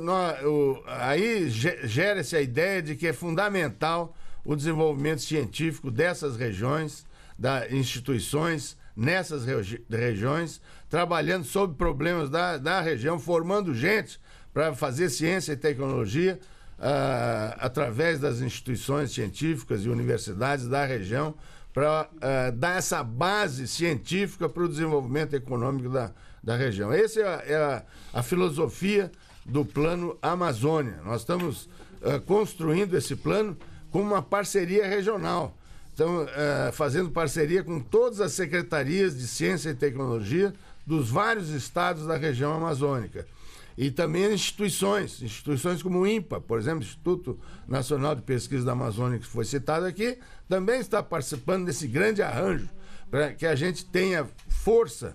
C: aí gera-se a ideia de que é fundamental o desenvolvimento científico dessas regiões, das instituições nessas regiões, trabalhando sobre problemas da região, formando gente para fazer ciência e tecnologia através das instituições científicas e universidades da região, para dar essa base científica para o desenvolvimento econômico da região. Essa é a filosofia do Plano Amazônia. Nós estamos construindo esse plano com uma parceria regional. Então, fazendo parceria com todas as secretarias de ciência e tecnologia dos vários estados da região amazônica. E também instituições como o INPA, por exemplo, Instituto Nacional de Pesquisa da Amazônia, que foi citado aqui, também está participando desse grande arranjo para que a gente tenha força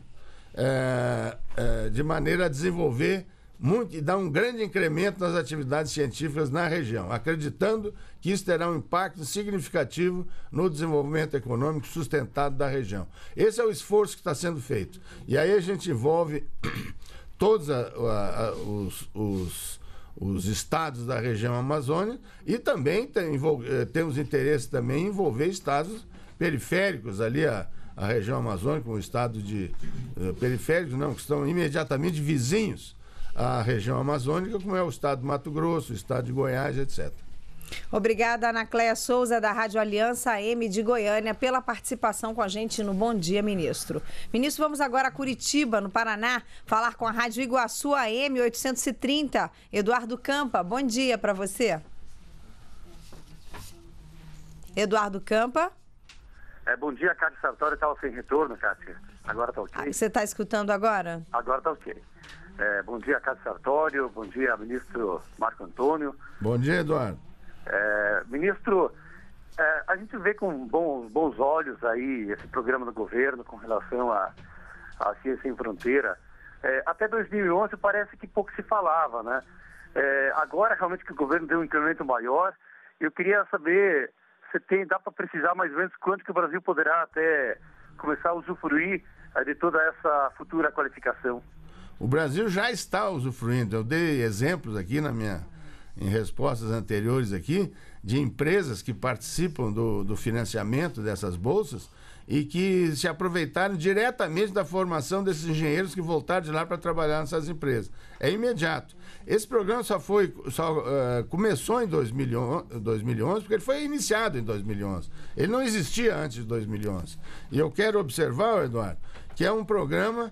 C: de maneira a desenvolver muito e dar um grande incremento nas atividades científicas na região, acreditando que isso terá um impacto significativo no desenvolvimento econômico sustentado da região. Esse é o esforço que está sendo feito. E aí a gente envolve todos os estados da região Amazônia e também temos interesse também em envolver estados periféricos ali, a região amazônica, como o estado de periféricos, não, que estão imediatamente vizinhos à região amazônica, como é o estado de Mato Grosso, o estado de Goiás, etc.
B: Obrigada, Ana Cléia Souza, da Rádio Aliança AM de Goiânia, pela participação com a gente no Bom Dia, ministro. Ministro, vamos agora a Curitiba, no Paraná, falar com a Rádio Iguaçu AM 830. Eduardo Campa, bom dia para você. Eduardo Campa.
M: Bom dia, Cátia Sartori. Estava sem retorno, Cátia. Agora está ok.
B: Você está escutando agora?
M: Agora está ok. Bom dia, Cátia Sartori. Bom dia, ministro Marco Antônio.
C: Bom dia, Eduardo.
M: Ministro, a gente vê com bons olhos aí esse programa do governo com relação à Ciência Sem Fronteira. Até 2011 parece que pouco se falava, né? Agora realmente que o governo deu um incremento maior, eu queria saber se dá para precisar mais ou menos quanto que o Brasil poderá até começar a usufruir de toda essa futura qualificação.
C: O Brasil já está usufruindo. Eu dei exemplos aqui em respostas anteriores aqui, de empresas que participam do financiamento dessas bolsas e que se aproveitaram diretamente da formação desses engenheiros que voltaram de lá para trabalhar nessas empresas. É imediato. Esse programa só começou em 2011, porque ele foi iniciado em 2011. Ele não existia antes de 2011. E eu quero observar, Eduardo, que é um programa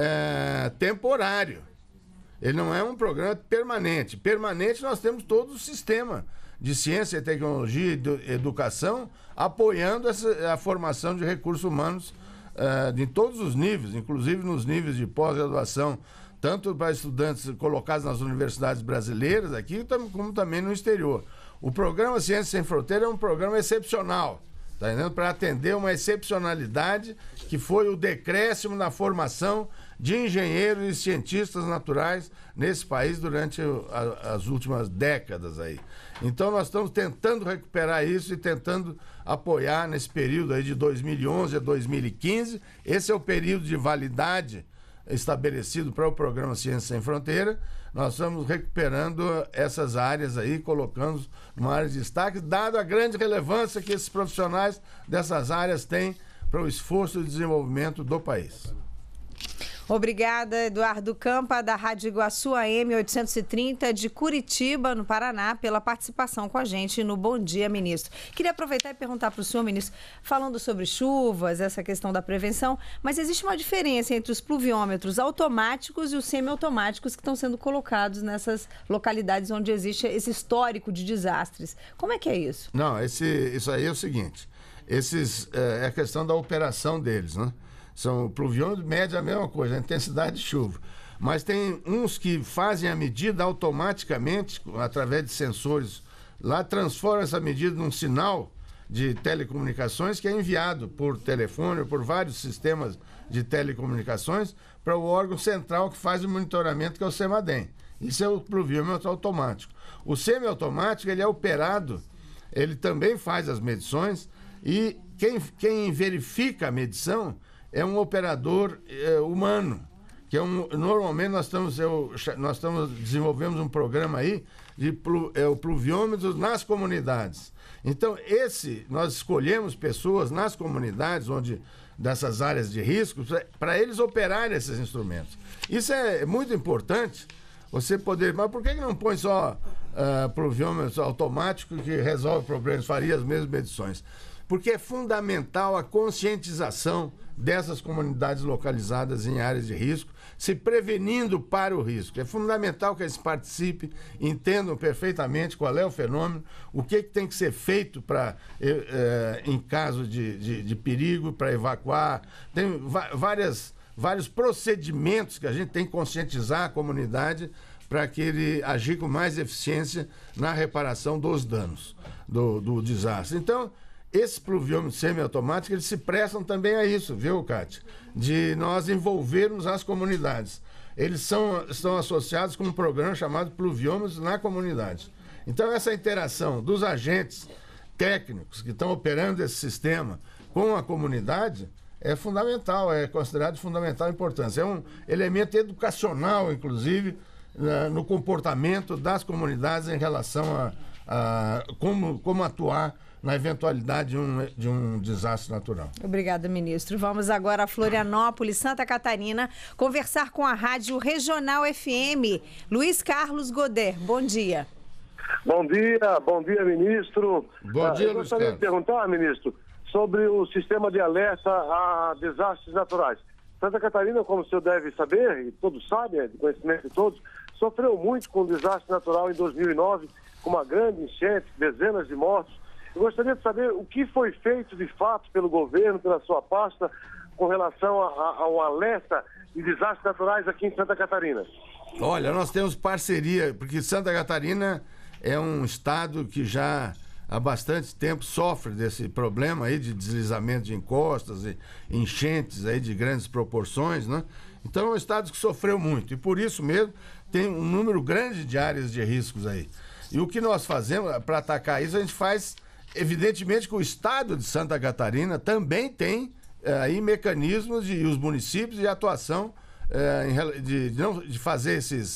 C: temporário. Ele não é um programa permanente. Permanente, nós temos todo o sistema de ciência, tecnologia e educação apoiando a formação de recursos humanos em todos os níveis, inclusive nos níveis de pós-graduação, tanto para estudantes colocados nas universidades brasileiras aqui, como também no exterior. O programa Ciência Sem Fronteira é um programa excepcional, tá entendendo? Para atender uma excepcionalidade que foi o decréscimo na formação de engenheiros e cientistas naturais nesse país durante as últimas décadas aí. Então nós estamos tentando recuperar isso e tentando apoiar nesse período aí de 2011 a 2015. Esse é o período de validade estabelecido para o programa Ciência Sem Fronteira. Nós estamos recuperando essas áreas aí, colocando numa área de destaque, dado a grande relevância que esses profissionais dessas áreas têm para o esforço de desenvolvimento do país.
B: Obrigada, Eduardo Campa, da Rádio Iguaçu AM 830 de Curitiba, no Paraná, pela participação com a gente no Bom Dia, ministro. Queria aproveitar e perguntar para o senhor, ministro, falando sobre chuvas, essa questão da prevenção, mas existe uma diferença entre os pluviômetros automáticos e os semiautomáticos que estão sendo colocados nessas localidades onde existe esse histórico de desastres. Como é que é isso?
C: Não, isso aí é o seguinte, é a questão da operação deles, né? São pluviômetros, mede a mesma coisa, a intensidade de chuva. Mas tem uns que fazem a medida automaticamente, através de sensores, lá transformam essa medida num sinal de telecomunicações que é enviado por telefone ou por vários sistemas de telecomunicações para o órgão central que faz o monitoramento, que é o CEMADEM. Isso é o pluviômetro automático. O semiautomático, ele é operado, ele também faz as medições e quem verifica a medição é um operador humano, que normalmente nós desenvolvemos um programa aí de pluviômetros nas comunidades. Então, nós escolhemos pessoas nas comunidades, dessas áreas de risco, para eles operarem esses instrumentos. Isso é muito importante, você poder... Mas por que não põe só pluviômetros automáticos que resolve problemas, faria as mesmas medições? porque é fundamental a conscientização dessas comunidades localizadas em áreas de risco, se prevenindo para o risco. É fundamental que eles participem, entendam perfeitamente qual é o fenômeno, o que tem que ser feito em caso de perigo, para evacuar. Tem vários procedimentos que a gente tem que conscientizar a comunidade para que ele agir com mais eficiência na reparação dos danos do desastre. Então, esses pluviômetros semiautomáticos, eles se prestam também a isso, viu, Kátia? De nós envolvermos as comunidades. Eles estão associados com um programa chamado Pluviômetros na Comunidade. Então, essa interação dos agentes técnicos que estão operando esse sistema com a comunidade é fundamental, é considerado de fundamental importância. É um elemento educacional, inclusive, no comportamento das comunidades em relação a como atuar na eventualidade de um desastre natural.
B: Obrigada, ministro. Vamos agora a Florianópolis, Santa Catarina, conversar com a Rádio Regional FM. Luiz Carlos Godet, bom dia.
N: Bom dia, ministro.
C: Bom dia,
N: eu gostaria de perguntar, ministro, sobre o sistema de alerta a desastres naturais. Santa Catarina, como o senhor deve saber, e todos sabem, é de conhecimento de todos, sofreu muito com o desastre natural em 2009, com uma grande enchente, dezenas de mortos. Eu gostaria de saber o que foi feito de fato pelo governo, pela sua pasta, com relação ao alerta de desastres naturais aqui em Santa Catarina.
C: Olha, nós temos parceria, porque Santa Catarina é um estado que já há bastante tempo sofre desse problema aí de deslizamento de encostas e enchentes aí de grandes proporções, né? Então é um estado que sofreu muito e por isso mesmo tem um número grande de áreas de riscos aí. E o que nós fazemos para atacar isso, a gente faz, evidentemente que o estado de Santa Catarina também tem aí mecanismos e os municípios de atuação de fazer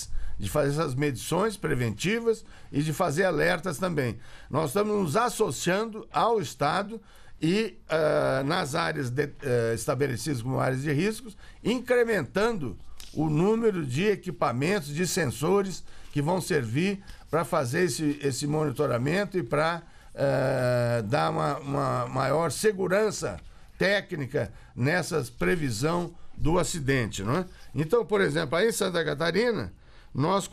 C: essas medições preventivas e de fazer alertas também. Nós estamos nos associando ao Estado e nas áreas estabelecidas como áreas de riscos, incrementando o número de equipamentos, de sensores que vão servir para fazer esse monitoramento e para dar uma maior segurança técnica nessa previsão do acidente, não é? Então, por exemplo, aí em Santa Catarina, nós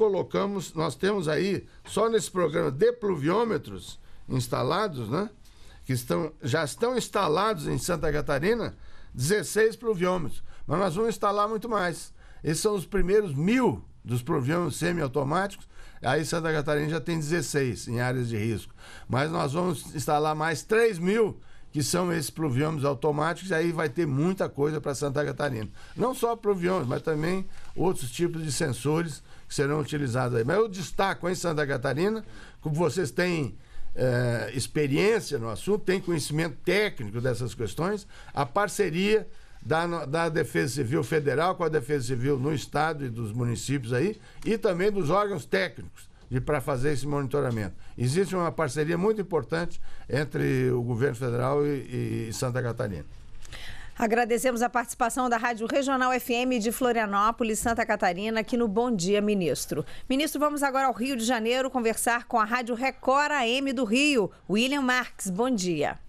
C: temos aí, só nesse programa de pluviômetros instalados, né? Que já estão instalados em Santa Catarina 16 pluviômetros, mas nós vamos instalar muito mais. Esses são os primeiros 1.000 dos pluviômetros semiautomáticos. Aí Santa Catarina já tem 16 em áreas de risco, mas nós vamos instalar mais 3.000 que são esses pluviômetros automáticos, e aí vai ter muita coisa para Santa Catarina. Não só pluviômetros, mas também outros tipos de sensores que serão utilizados aí. Mas eu destaco em Santa Catarina, como vocês têm experiência no assunto, têm conhecimento técnico dessas questões, a parceria da Defesa Civil Federal com a Defesa Civil no Estado e dos municípios aí, e também dos órgãos técnicos para fazer esse monitoramento. Existe uma parceria muito importante entre o governo federal e Santa Catarina.
B: Agradecemos a participação da Rádio Regional FM de Florianópolis, Santa Catarina, aqui no Bom Dia, ministro. Ministro, vamos agora ao Rio de Janeiro conversar com a Rádio Record AM do Rio. William Marques, bom dia.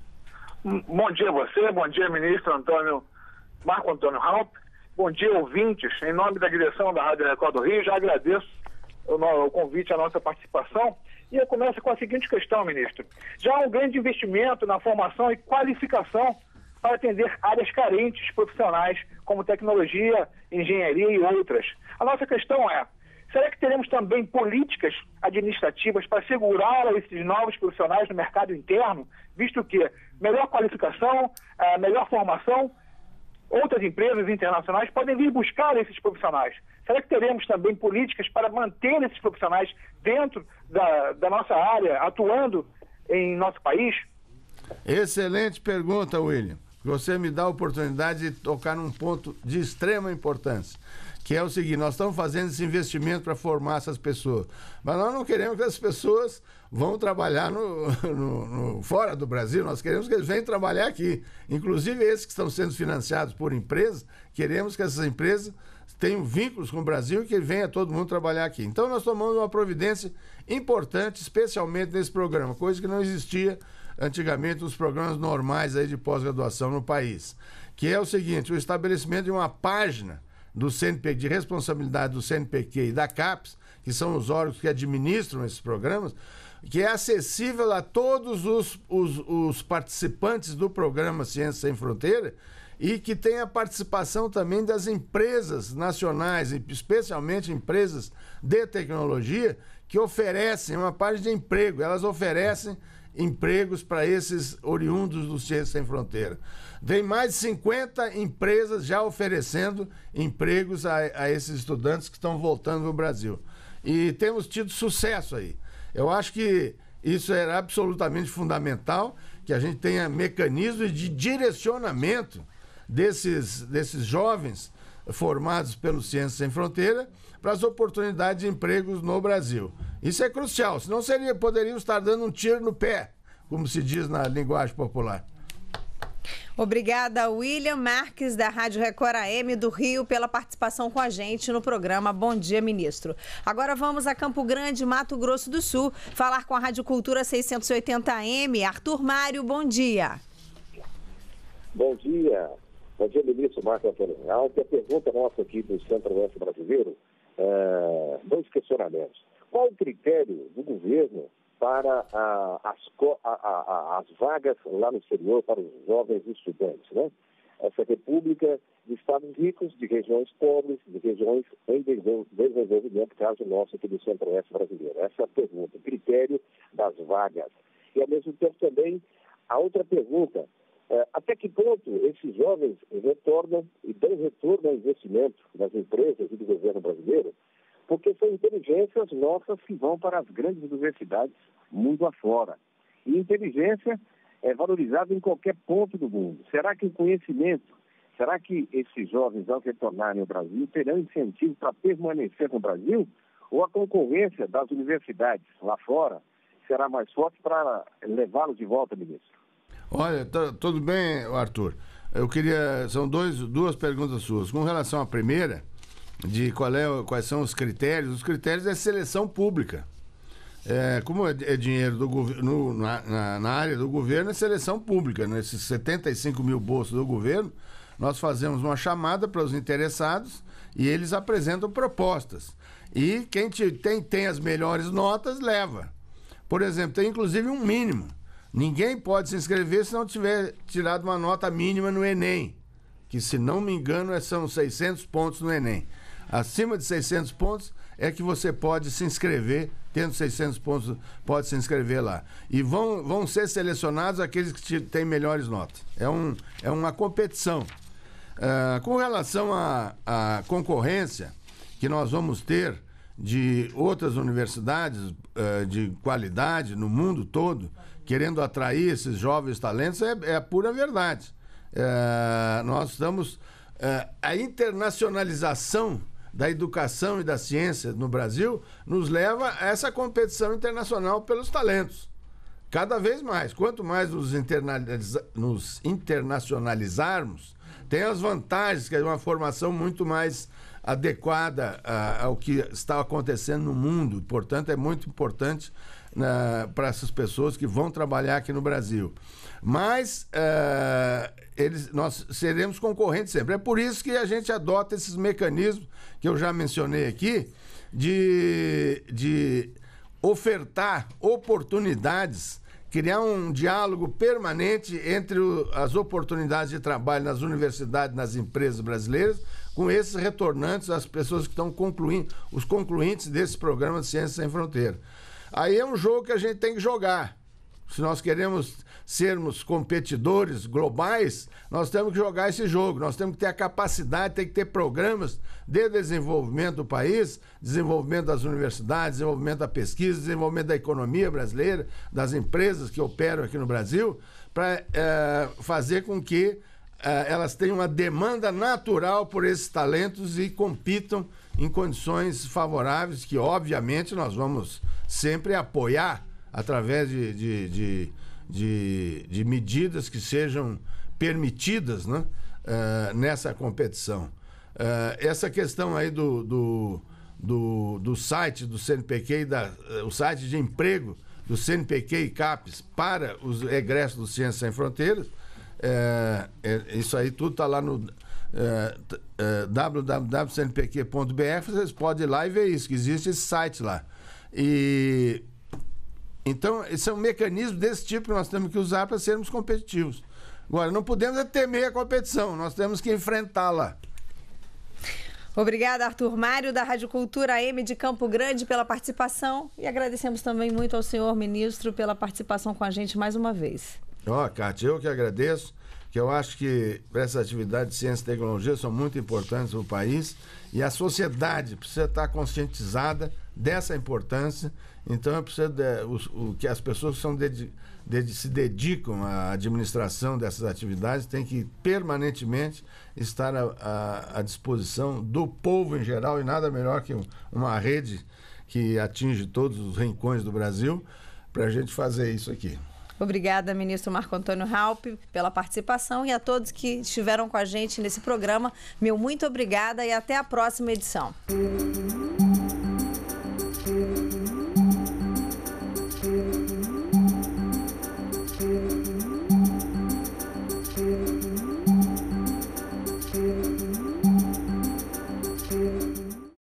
O: Bom dia a você, bom dia, ministro Marco Antônio Raup. Bom dia, ouvintes. Em nome da direção da Rádio Record do Rio, já agradeço o convite à nossa participação. E eu começo com a seguinte questão, ministro. Já há um grande investimento na formação e qualificação para atender áreas carentes profissionais, como tecnologia, engenharia e outras. A nossa questão é, será que teremos também políticas administrativas para segurar esses novos profissionais no mercado interno, visto que melhor qualificação, melhor formação, outras empresas internacionais podem vir buscar esses profissionais? Será que teremos também políticas para manter esses profissionais dentro da nossa área, atuando em nosso país?
C: Excelente pergunta, William. Você me dá a oportunidade de tocar num ponto de extrema importância, que é o seguinte: nós estamos fazendo esse investimento para formar essas pessoas, mas nós não queremos que as pessoas vão trabalhar fora do Brasil, nós queremos que eles venham trabalhar aqui. Inclusive esses que estão sendo financiados por empresas, queremos que essas empresas tenham vínculos com o Brasil e que venha todo mundo trabalhar aqui. Então nós tomamos uma providência importante, especialmente nesse programa, coisa que não existia antigamente os programas normais aí de pós-graduação no país, que é o seguinte: o estabelecimento de uma página do CNPq, de responsabilidade do CNPq e da CAPES, que são os órgãos que administram esses programas, que é acessível a todos os participantes do programa Ciência Sem Fronteira, e que tem a participação também das empresas nacionais, especialmente empresas de tecnologia, que oferecem uma página de emprego. Elas oferecem empregos para esses oriundos do Ciência Sem Fronteira. Tem mais de 50 empresas já oferecendo empregos a esses estudantes que estão voltando para o Brasil. E temos tido sucesso aí. Eu acho que isso era absolutamente fundamental, que a gente tenha mecanismos de direcionamento desses jovens formados pelo Ciência Sem Fronteira para as oportunidades de empregos no Brasil. Isso é crucial, senão poderíamos estar dando um tiro no pé, como se diz na linguagem popular.
B: Obrigada, William Marques, da Rádio Record AM do Rio, pela participação com a gente no programa Bom Dia, Ministro. Agora vamos a Campo Grande, Mato Grosso do Sul, falar com a Rádio Cultura 680 AM. Arthur Mário, bom dia.
H: Bom dia. Bom dia, ministro Marco Antônio Halpe. A pergunta nossa aqui do Centro-Oeste brasileiro, dois questionamentos. Qual o critério do governo para as vagas lá no exterior para os jovens estudantes, né? Essa república de estados ricos, de regiões pobres, de regiões em desenvolvimento, caso nosso aqui do Centro-Oeste brasileiro. Essa é a pergunta, o critério das vagas. E, ao mesmo tempo, também, a outra pergunta, até que ponto esses jovens retornam e dão retorno ao investimento das empresas e do governo brasileiro, porque são inteligências nossas que vão para as grandes universidades mundo afora. E inteligência é valorizada em qualquer ponto do mundo. Será que o conhecimento, será que esses jovens, ao retornarem ao Brasil, terão incentivo para permanecer no Brasil? Ou a concorrência das universidades lá fora será mais forte para levá-los de volta, ministro?
C: Olha, tudo bem, Arthur. Eu queria... São duas perguntas suas. Com relação à primeira, de quais são os critérios é seleção pública. Como é dinheiro do governo, na área do governo, é seleção pública. Nesses 75 mil bolsas do governo, nós fazemos uma chamada para os interessados e eles apresentam propostas. E quem tem as melhores notas, leva. Por exemplo, tem inclusive um mínimo. Ninguém pode se inscrever se não tiver tirado uma nota mínima no Enem, que, se não me engano, são 600 pontos no Enem. Acima de 600 pontos é que você pode se inscrever, tendo 600 pontos, pode se inscrever lá. E vão ser selecionados aqueles que têm melhores notas. É uma competição. Com relação à concorrência que nós vamos ter de outras universidades de qualidade no mundo todo, querendo atrair esses jovens talentos, é a pura verdade. Nós estamos... a internacionalização da educação e da ciência no Brasil nos leva a essa competição internacional pelos talentos. Cada vez mais. Quanto mais nos internacionalizarmos, tem as vantagens, que é uma formação muito mais adequada ao que está acontecendo no mundo. Portanto, é muito importante para essas pessoas que vão trabalhar aqui no Brasil. Mas nós seremos concorrentes sempre. É por isso que a gente adota esses mecanismos que eu já mencionei aqui, de ofertar oportunidades, criar um diálogo permanente entre as oportunidades de trabalho nas universidades, nas empresas brasileiras, com esses retornantes, as pessoas que estão concluindo, os concluintes desse programa de Ciência Sem Fronteira. Aí é um jogo que a gente tem que jogar. Se nós queremos sermos competidores globais, nós temos que jogar esse jogo. Nós temos que ter a capacidade, tem que ter programas de desenvolvimento do país, desenvolvimento das universidades, desenvolvimento da pesquisa, desenvolvimento da economia brasileira, das empresas que operam aqui no Brasil, para fazer com que elas tenham uma demanda natural por esses talentos e compitam em condições favoráveis, que obviamente nós vamos sempre apoiar através de medidas que sejam permitidas, né, nessa competição. Essa questão aí do site do CNPq, o site de emprego do CNPq e CAPES para os egressos do Ciências Sem Fronteiras. Isso aí tudo está lá no www.cnpq.br. Vocês podem ir lá e ver isso, que existe esse site lá. Então, esse é um mecanismo desse tipo que nós temos que usar para sermos competitivos. Agora, não podemos temer a competição, nós temos que enfrentá-la.
B: Obrigada, Arthur Mário, da Rádio Cultura AM de Campo Grande, pela participação. E agradecemos também muito ao senhor ministro pela participação com a gente mais uma vez.
C: Cátia, eu que agradeço, que eu acho que essas atividades de ciência e tecnologia são muito importantes para o país e a sociedade precisa estar conscientizada dessa importância. Então, eu preciso que as pessoas que se dedicam à administração dessas atividades têm que permanentemente estar à disposição do povo em geral, e nada melhor que uma rede que atinge todos os rincões do Brasil para a gente fazer isso aqui.
B: Obrigada, ministro Marco Antônio Raupp, pela participação, e a todos que estiveram com a gente nesse programa. Meu muito obrigada e até a próxima edição.